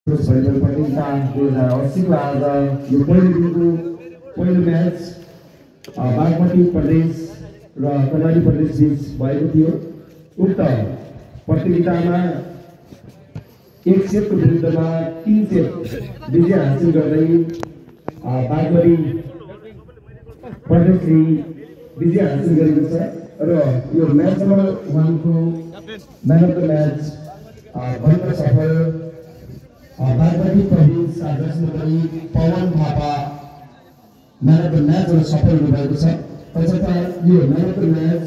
Volleyball प्रतियोगिता 2080 को आज यो पहिलो दिनको पहिलो म्याच बागमती प्रदेश र कर्णाली प्रदेश बीच भएको थियो। उक्त प्रतियोगितामा एक सेटको विरुद्धमा 3 सेट विजय हासिल गर्दै बागमती प्रदेशले विजय हासिल गरेको छ र यो म्याच नम्बर 1 को म्यान अफ द म्याच बन्न सफल Bagmati Pradesh Jasma Pawan Thapa man of the match सफल हुनुभएको छ। तसर्थ यो म्यान अफ द म्याच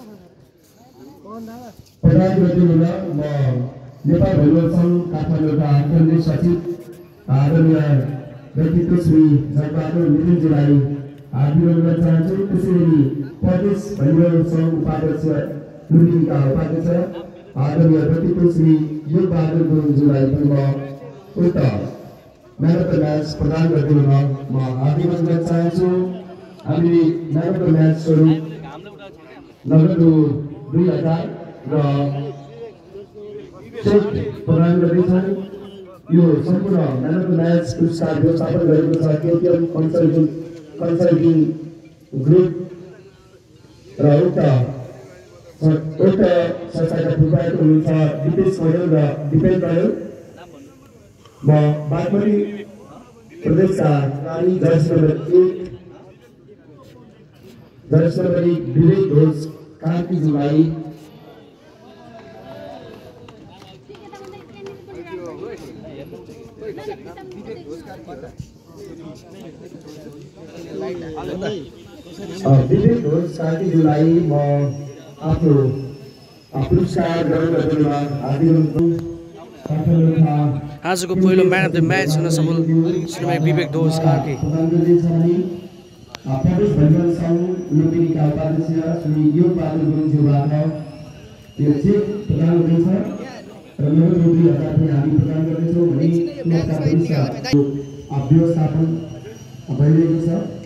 प्रदान गरिदिनुहुन म नेपाल भलिबल सङ्घ काठमाडौँका केन्द्रीय सचिव आदरणीय व्यक्तित्व श्री जगबहादुर मिलिनजीलाई विरोध गर्न चाहन्छु। त्यसैगरी प्रदेश भलिबल सङ्घ उपाध्यक्ष लुम्बिनीका उपाध्यक्ष आदरणीय व्यक्तित्व श्री योगबहादुर गुरुङज्यूलाई पनि म उक्त म्यान अफ द म्याच प्रदान गरिदिनुहुन म हार्दिक अनुरोध गर्न चाहन्छु। हामीले म्यान अफ द म्याच स्वरूप नगद 2000 र चेक प्रदान गर्दैछन्। यो सम्पूर्ण म्यान अफ द म्याच पुरस्कार व्यवस्थापन गरेको छ केटिएम कन्सल्टिङ ग्रुप र उक्त संस्थाका प्रोप्राइटर हुनुहुन्छ दिपेश पौडेल र दिपेन पौडेल। म बागमती प्रदेशका कर्णाली जर्सी नम्बर 1 विवेक ध्वज कार्कीज्यूलाई म आफ्नो पुरस्कार ग्रहण गर्नमा हार्दिक अनुरोध। आजको पहिलो म्यान अफ द म्याच हुन सफल श्रीमान बिबेक ध्वज कार्की। प्रदेश भलिबल सङ्घ लुम्बिनीका उपाध्यक्ष श्री योगबहादुर गुरुङज्यूबाट यो चेक प्रदान गर्दैछ र नगद 2000 पनि हामी प्रदान गर्दैछौँ भने व्यवस्थापन भइरहेको छ।